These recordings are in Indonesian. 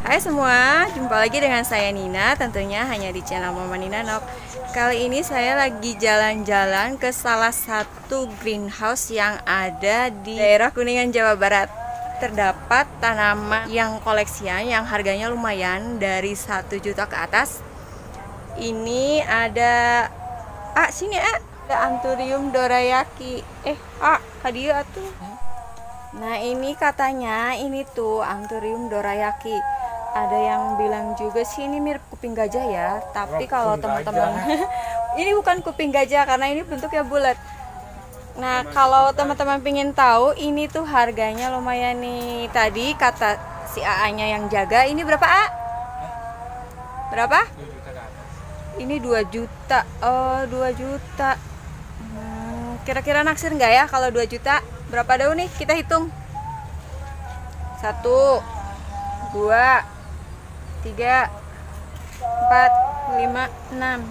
Hai semua, jumpa lagi dengan saya Nina, tentunya hanya di channel Mama Nina Nok. Kali ini saya lagi jalan-jalan ke salah satu greenhouse yang ada di daerah Kuningan, Jawa Barat. Terdapat tanaman yang koleksian yang harganya lumayan dari 1 juta ke atas. Ini ada sini ada Anthurium dorayaki. Hadiah tuh. Nah, ini katanya ini tuh Anthurium dorayaki. Ada yang bilang juga sih ini mirip kuping gajah ya, tapi kalau teman-teman ini bukan kuping gajah karena ini bentuknya bulat. Nah, kalau teman-teman pengen tahu, ini tuh harganya lumayan nih. Tadi kata si AA-nya yang jaga, ini berapa, A? Berapa? Ini 2 juta. Oh, 2 juta. Kira-kira naksir nggak ya kalau 2 juta? Berapa daun nih? Kita hitung. 1, 2, 3, 4, 5, 6,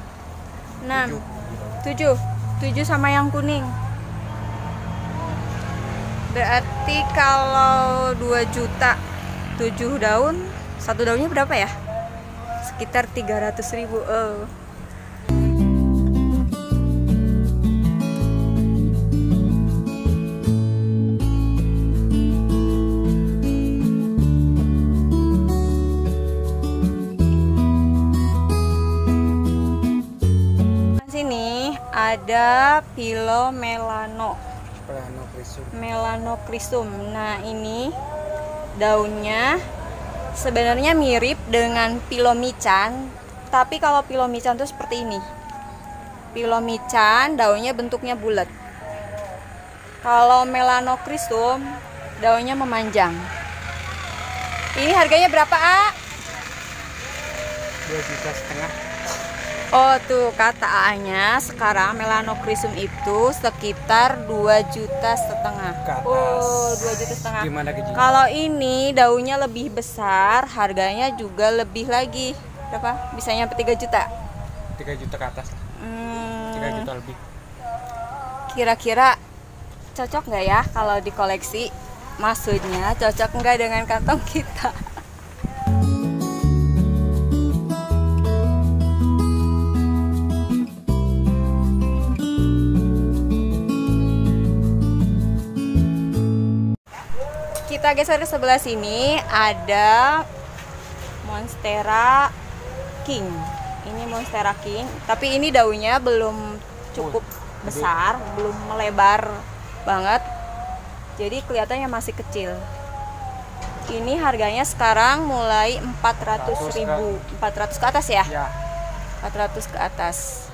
7 sama yang kuning. Berarti kalau 2 juta 7 daun, 1 daunnya berapa ya? Sekitar 300.000. Sini ada Melanocrysum. Nah, ini daunnya sebenarnya mirip dengan Philomichan, tapi kalau Philomichan tuh seperti ini. Philomichan daunnya bentuknya bulat. Kalau Melanocrysum daunnya memanjang. Ini harganya berapa, A? 2,5 juta. Oh, tuh kata A-nya sekarang Melanocrysum itu sekitar 2,5 juta. Oh, 2,5 juta. Gimana gajinya? Kalau ini daunnya lebih besar, harganya juga lebih lagi. Berapa? Bisa nyampe 3 juta. 3 juta ke atas. 3 juta lebih. Kira-kira cocok nggak ya kalau dikoleksi? Maksudnya cocok nggak dengan kantong kita? Kita geser ke sebelah sini, ada Monstera King. Ini Monstera King, tapi ini daunnya belum cukup besar, belum melebar banget. Jadi kelihatannya masih kecil. Ini harganya sekarang mulai 400.000. 400 ke atas ya? Ya. 400 ke atas.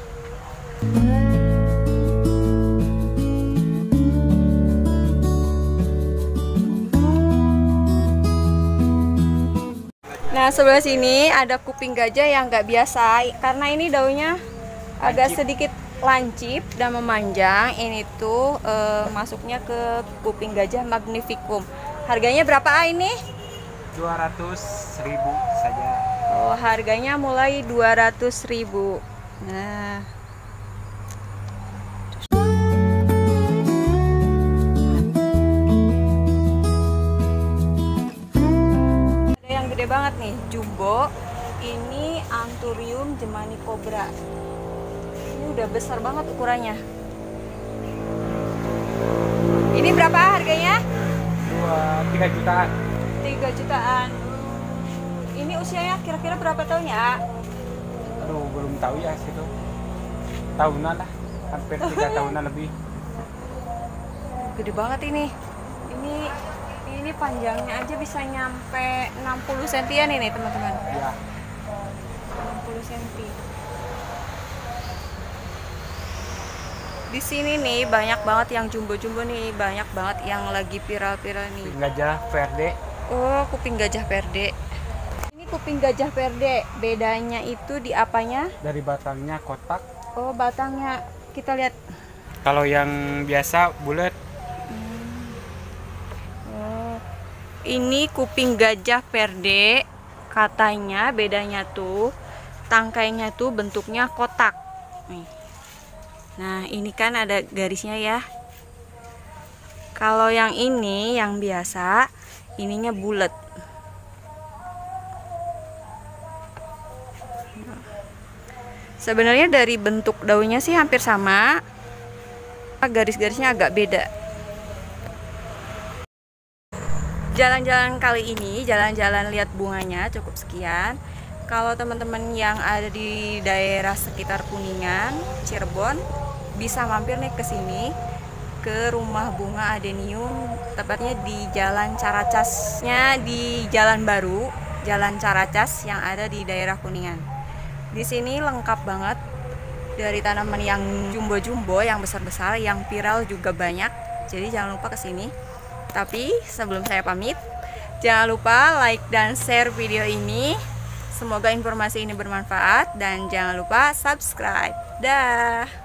Nah, sebelah sini ada kuping gajah yang nggak biasa karena ini daunnya agak sedikit lancip dan memanjang. Ini tuh masuknya ke kuping gajah magnificum. Harganya berapa, A, ini? 200.000 saja. Oh, harganya mulai 200.000. Nah, gede banget nih, jumbo. Ini Anthurium germanicobra. Ini udah besar banget ukurannya. Ini berapa harganya? 3 jutaan. 3 jutaan. Ini usianya kira-kira berapa tahun ya? Aduh, belum tahu ya situ. Tahunan lah, hampir 3 tahunan lebih. Gede banget ini. Ini panjangnya aja bisa nyampe 60 sentian ini, teman-teman. Ya. 60 cm. Di sini nih banyak banget yang jumbo-jumbo nih, banyak banget yang lagi viral-viral nih. Kuping gajah verde. Oh, kuping gajah verde. Ini kuping gajah verde, bedanya itu di apanya? Dari batangnya kotak. Oh, batangnya. Kita lihat. Kalau yang biasa bulat. Ini kuping gajah verde, katanya bedanya tuh tangkainya tuh bentuknya kotak. Nih. Nah, ini kan ada garisnya ya. Kalau yang ini yang biasa, ininya bulat. Sebenarnya dari bentuk daunnya sih hampir sama, garis-garisnya agak beda. Jalan-jalan kali ini, jalan-jalan lihat bunganya cukup sekian. Kalau teman-teman yang ada di daerah sekitar Kuningan, Cirebon, bisa mampir nih ke sini, ke rumah bunga adenium, tepatnya di Jalan Caracasnya, di Jalan Baru, Jalan Caracas yang ada di daerah Kuningan. Di sini lengkap banget, dari tanaman yang jumbo-jumbo, yang besar-besar, yang viral juga banyak. Jadi jangan lupa ke sini. Tapi sebelum saya pamit, jangan lupa like dan share video ini. Semoga informasi ini bermanfaat dan jangan lupa subscribe. Dah.